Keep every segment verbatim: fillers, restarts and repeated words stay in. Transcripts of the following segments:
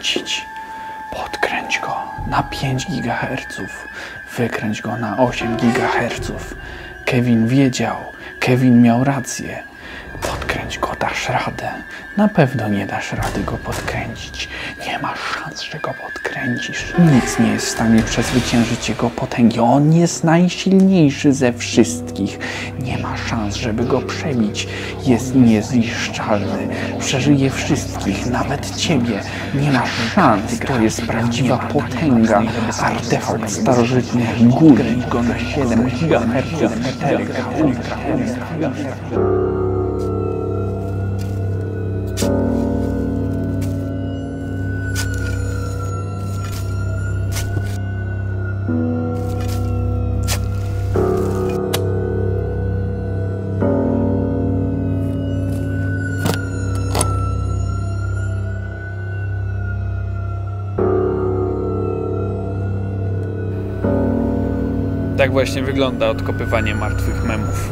podkręcić. Podkręć go na pięć gigaherców. Wykręć go na osiem gigaherców. Kevin wiedział. Kevin miał rację. Podkręć go, dasz radę. Na pewno nie dasz rady go podkręcić. Nie masz szans, że go podkręcisz. Nic nie jest w stanie przezwyciężyć jego potęgi. On jest najsilniejszy ze wszystkich. Nie ma szans, żeby go przebić. Jest niezniszczalny. Przeżyje wszystkich, nawet ciebie. Nie masz szans. To jest prawdziwa potęga. Artefakt starożytnych gór. Go na siedem gigaherców. Ultra, ultra, ultra. Tak właśnie wygląda odkopywanie martwych memów.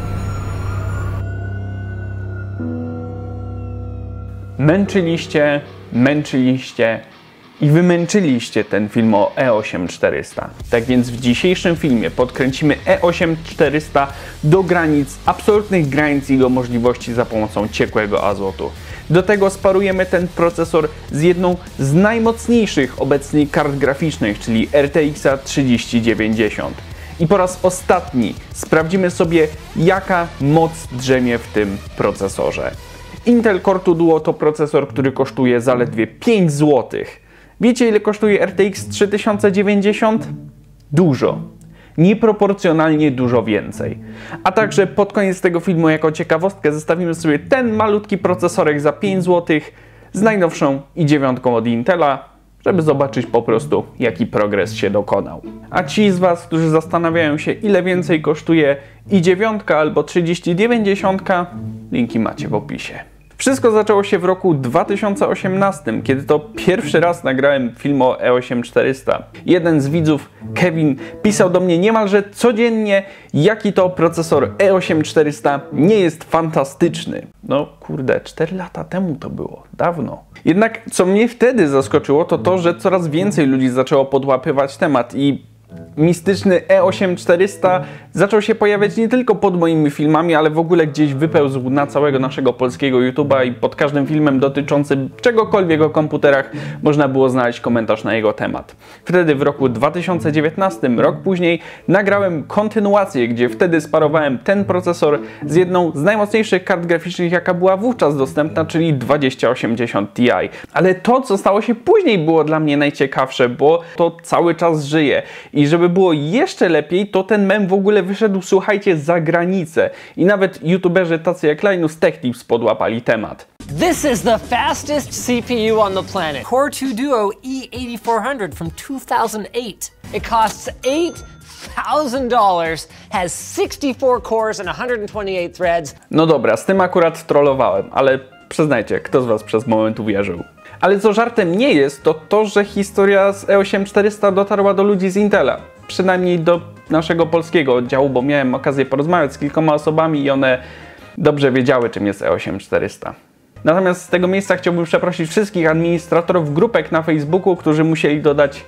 Męczyliście, męczyliście i wymęczyliście ten film o E osiem czterysta. Tak więc w dzisiejszym filmie podkręcimy E osiem czterysta do granic, absolutnych granic jego możliwości za pomocą ciekłego azotu. Do tego sparujemy ten procesor z jedną z najmocniejszych obecnie kart graficznych, czyli R T X trzydzieści dziewięćdziesiąt. I po raz ostatni sprawdzimy sobie, jaka moc drzemie w tym procesorze. Intel Core two Duo to procesor, który kosztuje zaledwie pięć złotych. Wiecie, ile kosztuje R T X trzy tysiące dziewięćdziesiąt? Dużo. Nieproporcjonalnie dużo więcej. A także pod koniec tego filmu jako ciekawostkę zestawimy sobie ten malutki procesorek za pięć złotych z najnowszą i dziewięć od Intela, żeby zobaczyć po prostu, jaki progres się dokonał. A ci z Was, którzy zastanawiają się, ile więcej kosztuje i dziewięć albo trzydzieści dziewięćdziesiąt, linki macie w opisie. Wszystko zaczęło się w roku dwa tysiące osiemnastym, kiedy to pierwszy raz nagrałem film o E osiem czterysta. Jeden z widzów, Kevin, pisał do mnie niemalże codziennie, jaki to procesor E osiem czterysta nie jest fantastyczny. No kurde, cztery lata temu to było, dawno. Jednak co mnie wtedy zaskoczyło, to to, że coraz więcej ludzi zaczęło podłapywać temat i mistyczny E osiem czterysta zaczął się pojawiać nie tylko pod moimi filmami, ale w ogóle gdzieś wypełzł na całego naszego polskiego YouTube'a i pod każdym filmem dotyczącym czegokolwiek o komputerach można było znaleźć komentarz na jego temat. Wtedy w roku dwa tysiące dziewiętnastym, rok później, nagrałem kontynuację, gdzie wtedy sparowałem ten procesor z jedną z najmocniejszych kart graficznych, jaka była wówczas dostępna, czyli dwadzieścia osiemdziesiąt Ti. Ale to, co stało się później, było dla mnie najciekawsze, bo to cały czas żyje. I żeby było jeszcze lepiej, to ten mem w ogóle wyszedł, słuchajcie, za granicę. I nawet youtuberzy tacy jak Linus Tech Tips podłapali temat. This is the fastest C P U on the planet. Core two Duo E eighty-four hundred from two thousand eight. It costs eight thousand dollars, has sixty-four cores and one hundred twenty-eight threads. No dobra, z tym akurat trollowałem, ale przyznajcie, kto z Was przez moment uwierzył? Ale co żartem nie jest, to to, że historia z E osiem czterysta dotarła do ludzi z Intela. Przynajmniej do naszego polskiego oddziału, bo miałem okazję porozmawiać z kilkoma osobami i one dobrze wiedziały, czym jest E osiem czterysta. Natomiast z tego miejsca chciałbym przeprosić wszystkich administratorów grupek na Facebooku, którzy musieli dodać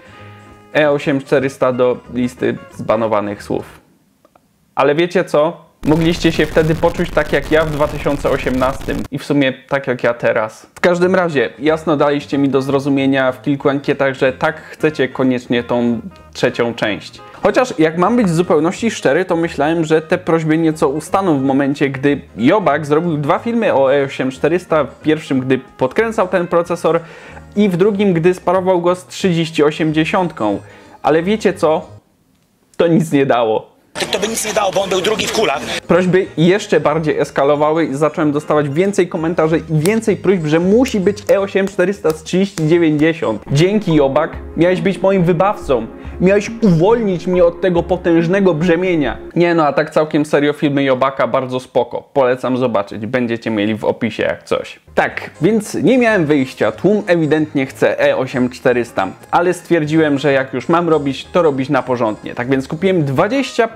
E osiem czterysta do listy zbanowanych słów. Ale wiecie co? Mogliście się wtedy poczuć tak jak ja w dwa tysiące osiemnastym i w sumie tak jak ja teraz. W każdym razie jasno daliście mi do zrozumienia w kilku ankietach, że tak chcecie koniecznie tą trzecią część. Chociaż jak mam być w zupełności szczery, to myślałem, że te prośby nieco ustaną w momencie, gdy Jobak zrobił dwa filmy o E osiem czterysta. W pierwszym, gdy podkręcał ten procesor i w drugim, gdy sparował go z trzydzieści osiemdziesiąt. Ale wiecie co? To nic nie dało. To by nic nie dało, bo on był drugi w kulach. Prośby jeszcze bardziej eskalowały i zacząłem dostawać więcej komentarzy i więcej próśb, że musi być E osiem czterysta z trzydzieści dziewięćdziesiąt. Dzięki, Jobak, miałeś być moim wybawcą. Miałeś uwolnić mnie od tego potężnego brzemienia. Nie no, a tak całkiem serio, filmy Jobaka bardzo spoko. Polecam zobaczyć, będziecie mieli w opisie jak coś. Tak, więc nie miałem wyjścia. Tłum ewidentnie chce E osiem czterysta, ale stwierdziłem, że jak już mam robić, to robić na porządnie. Tak więc kupiłem dwadzieścia procent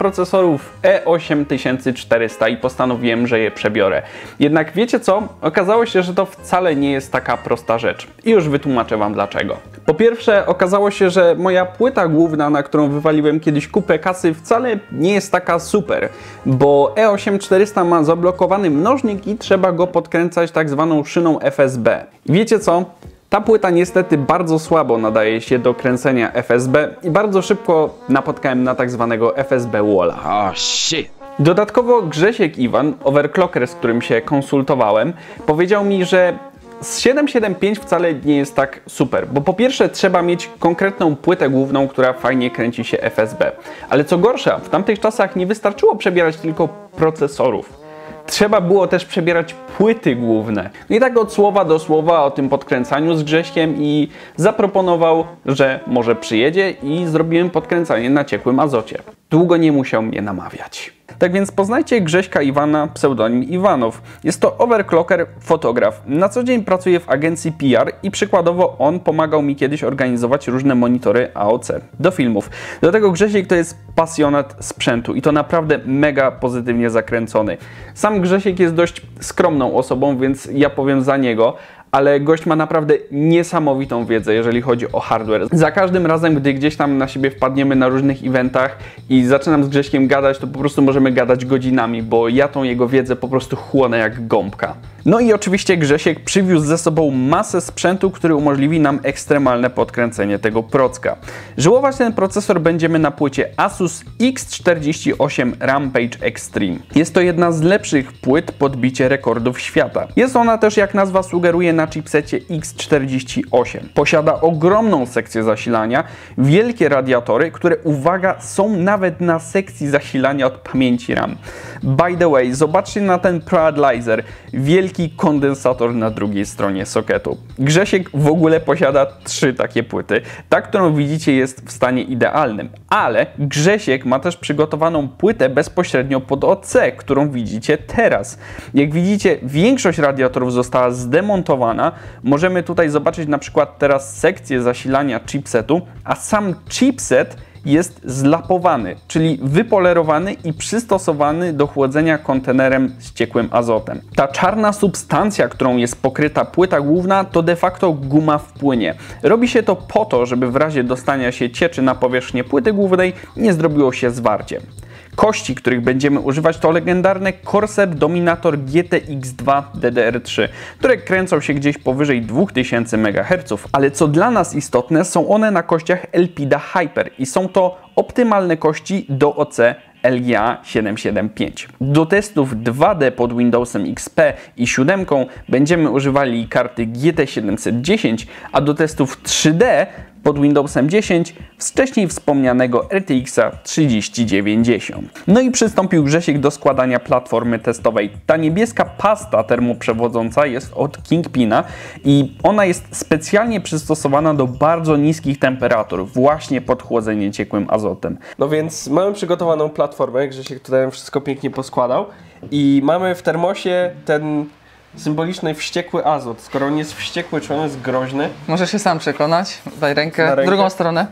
procesorów E osiem tysiąc czterysta i postanowiłem, że je przebiorę. Jednak wiecie co? Okazało się, że to wcale nie jest taka prosta rzecz. I już wytłumaczę wam dlaczego. Po pierwsze, okazało się, że moja płyta główna, na którą wywaliłem kiedyś kupę kasy, wcale nie jest taka super, bo E osiem czterysta ma zablokowany mnożnik i trzeba go podkręcać tak zwaną szyną F S B. I wiecie co? Ta płyta niestety bardzo słabo nadaje się do kręcenia F S B i bardzo szybko napotkałem na tak zwanego F S B walla. Oh shit! Dodatkowo Grzesiek Iwan, overclocker, z którym się konsultowałem, powiedział mi, że z siedem siedem pięć wcale nie jest tak super, bo po pierwsze trzeba mieć konkretną płytę główną, która fajnie kręci się F S B. Ale co gorsza, w tamtych czasach nie wystarczyło przebierać tylko procesorów. Trzeba było też przebierać płyty główne. No i tak od słowa do słowa o tym podkręcaniu z Grześkiem i zaproponował, że może przyjedzie i zrobiłem podkręcanie na ciekłym azocie. Długo nie musiał mnie namawiać. Tak więc poznajcie Grześka Iwana, pseudonim Iwanow. Jest to overclocker, fotograf. Na co dzień pracuje w agencji P R i przykładowo on pomagał mi kiedyś organizować różne monitory A O C do filmów. Do tego Grzesiek to jest pasjonat sprzętu i to naprawdę mega pozytywnie zakręcony. Sam Grzesiek jest dość skromną osobą, więc ja powiem za niego, ale gość ma naprawdę niesamowitą wiedzę, jeżeli chodzi o hardware. Za każdym razem, gdy gdzieś tam na siebie wpadniemy na różnych eventach i zaczynam z Grześkiem gadać, to po prostu możemy gadać godzinami, bo ja tą jego wiedzę po prostu chłonę jak gąbka. No i oczywiście Grzesiek przywiózł ze sobą masę sprzętu, który umożliwi nam ekstremalne podkręcenie tego procka. Żyłować ten procesor będziemy na płycie Asus X czterdzieści osiem Rampage Extreme. Jest to jedna z lepszych płyt pod bicie rekordów świata. Jest ona też, jak nazwa sugeruje, na chipsecie X czterdzieści osiem. Posiada ogromną sekcję zasilania, wielkie radiatory, które, uwaga, są nawet na sekcji zasilania od pamięci RAM. By the way, zobaczcie na ten Proadlizer, wielki kondensator na drugiej stronie sokietu. Grzesiek w ogóle posiada trzy takie płyty. Ta, którą widzicie, jest w stanie idealnym, ale Grzesiek ma też przygotowaną płytę bezpośrednio pod O C, którą widzicie teraz. Jak widzicie, większość radiatorów została zdemontowana. Możemy tutaj zobaczyć na przykład teraz sekcję zasilania chipsetu, a sam chipset jest zlapowany, czyli wypolerowany i przystosowany do chłodzenia kontenerem z ciekłym azotem. Ta czarna substancja, którą jest pokryta płyta główna, to de facto guma w płynie. Robi się to po to, żeby w razie dostania się cieczy na powierzchnię płyty głównej nie zrobiło się zwarcie. Kości, których będziemy używać, to legendarne Corsair Dominator G T X dwa D D R trzy, które kręcą się gdzieś powyżej dwóch tysięcy megaherców, ale co dla nas istotne, są one na kościach Elpida Hyper i są to optymalne kości do O C L G A siedem siedem pięć. Do testów dwa D pod Windowsem X P i siedem będziemy używali karty G T siedemset dziesięć, a do testów trzy D pod Windowsem dziesięć wcześniej wspomnianego R T X trzydzieści dziewięćdziesiąt. No i przystąpił Grzesiek do składania platformy testowej. Ta niebieska pasta termoprzewodząca jest od Kingpina i ona jest specjalnie przystosowana do bardzo niskich temperatur, właśnie pod chłodzenie ciekłym azotem. No więc mamy przygotowaną platformę, Grzesiek tutaj wszystko pięknie poskładał i mamy w termosie ten symboliczny wściekły azot. Skoro on jest wściekły, czy on jest groźny? Możesz się sam przekonać. Daj rękę. Na rękę. Drugą stronę.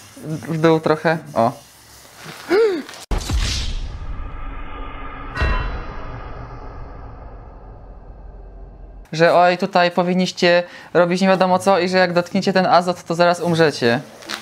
W dół trochę. O. Że oj, tutaj powinniście robić nie wiadomo co i że jak dotkniecie ten azot, to zaraz umrzecie.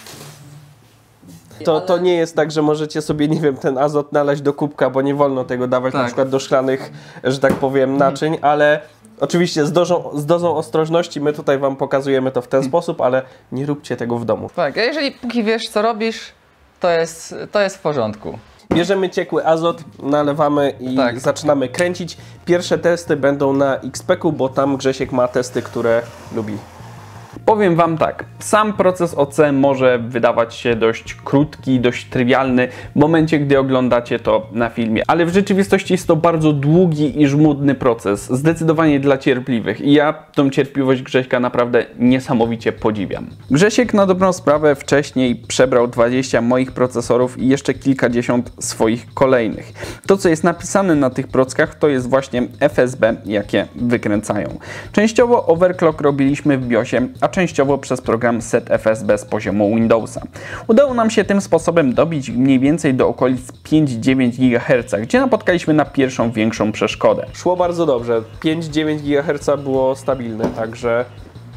To, to nie jest tak, że możecie sobie, nie wiem, ten azot nalać do kubka, bo nie wolno tego dawać Tak. na przykład do szklanych, że tak powiem, naczyń, ale oczywiście z dozą, z dozą ostrożności my tutaj wam pokazujemy to w ten sposób, ale nie róbcie tego w domu. Tak, a jeżeli póki wiesz co robisz, to jest, to jest w porządku. Bierzemy ciekły azot, nalewamy i Tak. zaczynamy kręcić. Pierwsze testy będą na X P ku, bo tam Grzesiek ma testy, które lubi. Powiem wam tak, sam proces O C może wydawać się dość krótki, dość trywialny w momencie, gdy oglądacie to na filmie, ale w rzeczywistości jest to bardzo długi i żmudny proces, zdecydowanie dla cierpliwych i ja tą cierpliwość Grześka naprawdę niesamowicie podziwiam. Grzesiek na dobrą sprawę wcześniej przebrał dwadzieścia moich procesorów i jeszcze kilkadziesiąt swoich kolejnych. To, co jest napisane na tych prockach, to jest właśnie F S B, jakie wykręcają. Częściowo overclock robiliśmy w biosie, a częściowo przez program Z F S B z poziomu Windowsa. Udało nam się tym sposobem dobić mniej więcej do okolic pięć przecinek dziewięć gigaherca, gdzie napotkaliśmy na pierwszą większą przeszkodę. Szło bardzo dobrze, pięć przecinek dziewięć gigaherca było stabilne, także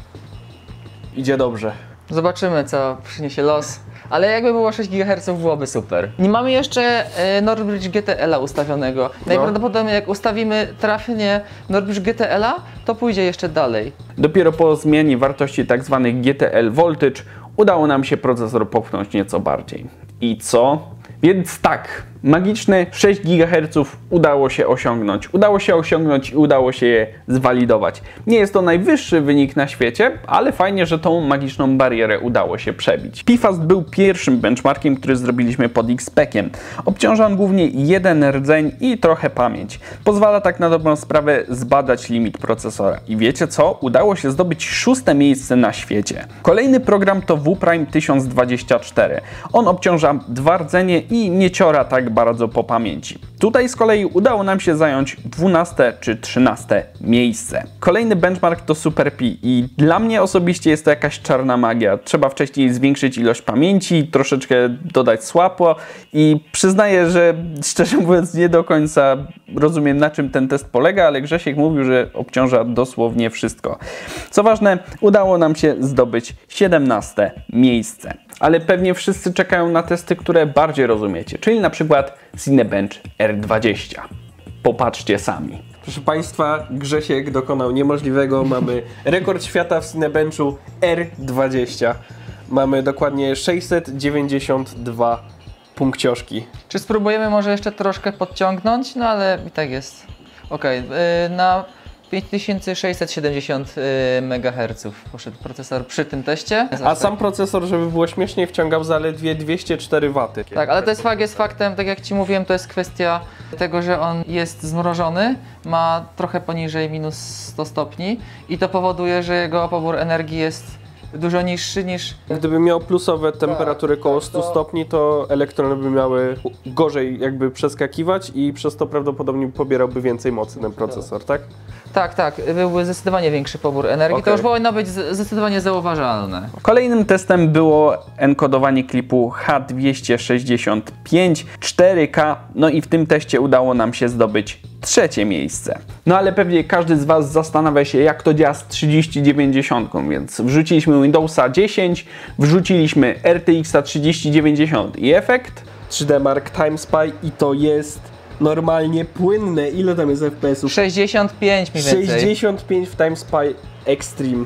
idzie dobrze. Zobaczymy, co przyniesie los. Ale jakby było sześć gigaherców, byłoby super. Nie mamy jeszcze e, Northbridge G T L a ustawionego. Najprawdopodobniej jak ustawimy trafnie Northbridge G T L a, to pójdzie jeszcze dalej. Dopiero po zmianie wartości tzw. G T L Voltage udało nam się procesor popchnąć nieco bardziej. I co? Więc tak, magiczne sześć gigaherców udało się osiągnąć. Udało się osiągnąć i udało się je zwalidować. Nie jest to najwyższy wynik na świecie, ale fajnie, że tą magiczną barierę udało się przebić. Pifast był pierwszym benchmarkiem, który zrobiliśmy pod X PEC-iem. Obciąża on głównie jeden rdzeń i trochę pamięć. Pozwala tak na dobrą sprawę zbadać limit procesora. I wiecie co? Udało się zdobyć szóste miejsce na świecie. Kolejny program to W Prime tysiąc dwadzieścia cztery. On obciąża dwa rdzenie i nie ciora tak bardzo po pamięci. Tutaj z kolei udało nam się zająć dwunaste czy trzynaste miejsce. Kolejny benchmark to Super Pi i dla mnie osobiście jest to jakaś czarna magia. Trzeba wcześniej zwiększyć ilość pamięci, troszeczkę dodać słabo i przyznaję, że szczerze mówiąc nie do końca rozumiem, na czym ten test polega, ale Grzesiek mówił, że obciąża dosłownie wszystko. Co ważne, udało nam się zdobyć siedemnaste miejsce. Ale pewnie wszyscy czekają na testy, które bardziej rozumiecie, czyli na przykład Cinebench R dwadzieścia. Popatrzcie sami. Proszę Państwa, Grzesiek dokonał niemożliwego. Mamy rekord świata w Cinebenchu R dwadzieścia. Mamy dokładnie sześćset dziewięćdziesiąt dwa punkcioszki. Czy spróbujemy może jeszcze troszkę podciągnąć? No ale i tak jest. Okej, okay. Yy, na pięć tysięcy sześćset siedemdziesiąt yy, megaherców poszedł procesor przy tym teście. A sam procesor, żeby było śmieszniej, wciągał zaledwie dwieście cztery waty. Tak, ale to jest fakt, jest faktem, tak jak Ci mówiłem, to jest kwestia tego, że on jest zmrożony, ma trochę poniżej minus sto stopni i to powoduje, że jego pobór energii jest dużo niższy niż... Gdyby miał plusowe temperatury tak, koło tak, stu to... stopni, to elektrony by miały gorzej jakby przeskakiwać i przez to prawdopodobnie pobierałby więcej mocy ten procesor, tak? Tak, tak, byłby zdecydowanie większy pobór energii, Okay. to już powinno być zdecydowanie zauważalne. Kolejnym testem było enkodowanie klipu H dwieście sześćdziesiąt pięć cztery K, no i w tym teście udało nam się zdobyć trzecie miejsce. No ale pewnie każdy z Was zastanawia się, jak to działa z trzydzieści dziewięćdziesiąt, więc wrzuciliśmy Windowsa dziesięć, wrzuciliśmy R T X trzydzieści dziewięćdziesiąt i efekt trzy D Mark Time Spy i to jest normalnie płynne. Ile tam jest F P S ów? sześćdziesiąt pięć mniej więcej. sześćdziesiąt pięć w Time Spy Extreme.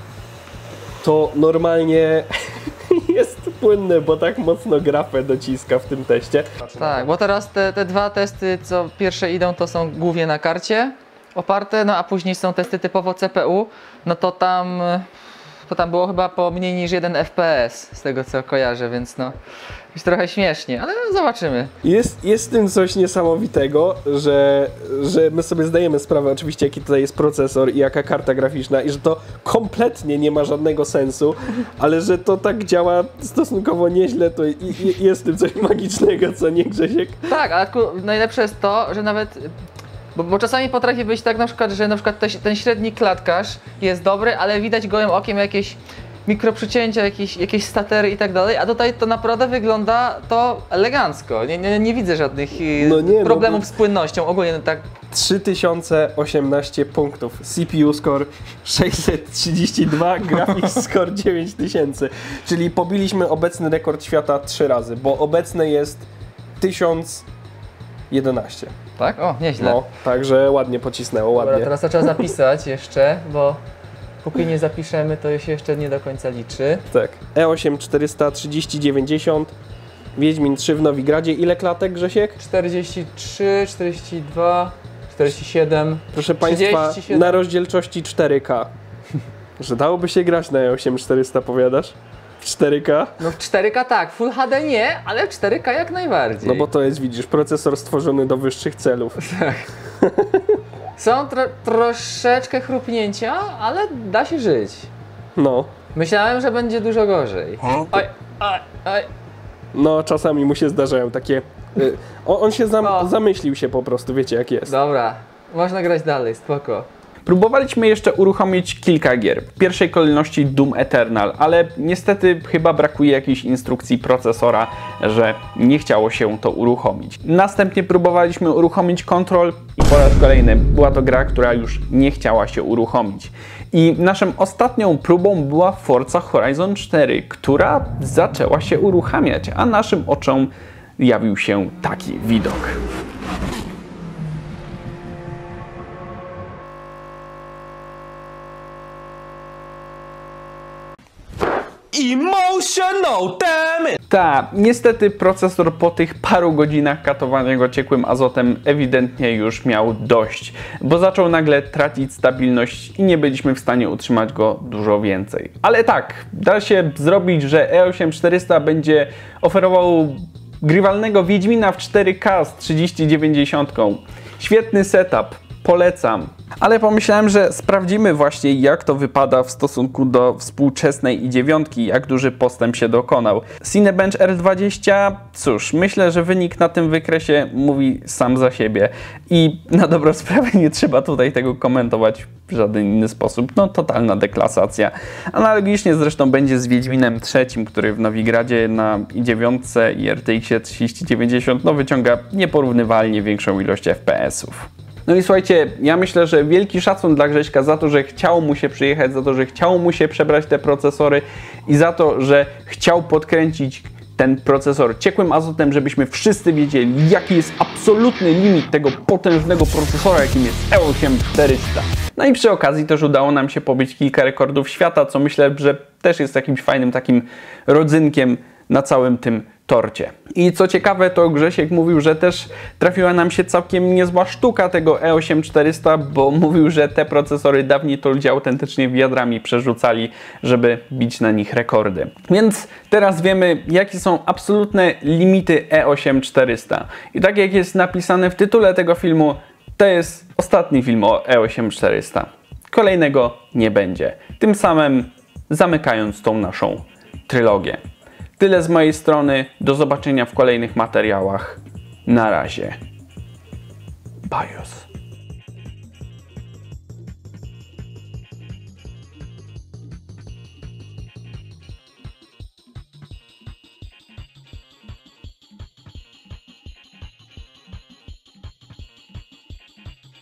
To normalnie jest płynne, bo tak mocno grafę dociska w tym teście. Tak, bo teraz te, te dwa testy, co pierwsze idą, to są głównie na karcie oparte, no a później są testy typowo C P U, no to tam, to tam było chyba po mniej niż jeden F P S, z tego co kojarzę, więc no jest trochę śmiesznie, ale no, zobaczymy. Jest, jest w tym coś niesamowitego, że, że my sobie zdajemy sprawę oczywiście, jaki tutaj jest procesor i jaka karta graficzna i że to kompletnie nie ma żadnego sensu, ale że to tak działa stosunkowo nieźle, to i, i, jest w tym coś magicznego, co nie, Grzesiek? Tak, ale najlepsze jest to, że nawet... Bo, bo czasami potrafi być tak na przykład, że na przykład te, ten średni klatkarz jest dobry, ale widać gołym okiem jakieś mikroprzycięcia, jakieś, jakieś statery i tak dalej, a tutaj to naprawdę wygląda to elegancko. Nie, nie, nie widzę żadnych no nie, problemów no bo... z płynnością, ogólnie tak. trzy tysiące osiemnaście punktów, C P U score sześćset trzydzieści dwa, graphics score dziewięć tysięcy, czyli pobiliśmy obecny rekord świata trzy razy, bo obecny jest tysiąc jedenaście. Tak? O, nieźle. No, także ładnie pocisnęło, ładnie. Dobra, teraz to trzeba zapisać jeszcze, bo póki nie zapiszemy, to się jeszcze nie do końca liczy. Tak. E osiem czterysta trzydzieści dziewięćdziesiąt, Wiedźmin trzy w Nowigradzie. Ile klatek, Grzesiek? czterdzieści trzy, czterdzieści dwa, czterdzieści siedem. Proszę Państwa, na rozdzielczości cztery K. Że dałoby się grać na E osiem czterysta, powiadasz? W cztery K? No w cztery K tak, Full H D nie, ale w cztery K jak najbardziej. No bo to jest, widzisz, procesor stworzony do wyższych celów. Tak. Są tro troszeczkę chrupnięcia, ale da się żyć. No. Myślałem, że będzie dużo gorzej. Oj, oj, oj. No, czasami mu się zdarzają takie... Y, on, on się zam no. zamyślił się po prostu, wiecie jak jest. Dobra, można grać dalej, spoko. Próbowaliśmy jeszcze uruchomić kilka gier. W pierwszej kolejności Doom Eternal, ale niestety chyba brakuje jakiejś instrukcji procesora, że nie chciało się to uruchomić. Następnie próbowaliśmy uruchomić Control i po raz kolejny była to gra, która już nie chciała się uruchomić. I naszą ostatnią próbą była Forza Horizon cztery, która zaczęła się uruchamiać, a naszym oczom jawił się taki widok. Emotional, damn it! Ta, niestety procesor po tych paru godzinach katowania go ciekłym azotem ewidentnie już miał dość, bo zaczął nagle tracić stabilność i nie byliśmy w stanie utrzymać go dużo więcej. Ale tak, da się zrobić, że E osiem czterysta będzie oferował grywalnego Wiedźmina w cztery K z trzydzieści dziewięćdziesiąt. Świetny setup, polecam. Ale pomyślałem, że sprawdzimy właśnie, jak to wypada w stosunku do współczesnej i dziewiątki, jak duży postęp się dokonał. Cinebench R dwadzieścia, cóż, myślę, że wynik na tym wykresie mówi sam za siebie i na dobrą sprawę nie trzeba tutaj tego komentować w żaden inny sposób. No, totalna deklasacja. Analogicznie zresztą będzie z Wiedźminem trzecim, który w Nowigradzie na i dziewięć i R T X trzydzieści dziewięćdziesiąt no, wyciąga nieporównywalnie większą ilość F P S-ów. No i słuchajcie, ja myślę, że wielki szacun dla Grześka za to, że chciał mu się przyjechać, za to, że chciał mu się przebrać te procesory i za to, że chciał podkręcić ten procesor ciekłym azotem, żebyśmy wszyscy wiedzieli, jaki jest absolutny limit tego potężnego procesora, jakim jest E osiem czterysta. No i przy okazji też udało nam się pobić kilka rekordów świata, co myślę, że też jest jakimś fajnym takim rodzynkiem na całym tym torcie. I co ciekawe, to Grzesiek mówił, że też trafiła nam się całkiem niezła sztuka tego E osiem czterysta, bo mówił, że te procesory dawniej to ludzie autentycznie wiadrami przerzucali, żeby bić na nich rekordy. Więc teraz wiemy, jakie są absolutne limity E osiem czterysta. I tak jak jest napisane w tytule tego filmu, to jest ostatni film o E osiem czterysta. Kolejnego nie będzie. Tym samym zamykając tą naszą trylogię. Tyle z mojej strony. Do zobaczenia w kolejnych materiałach. Na razie. Bajos.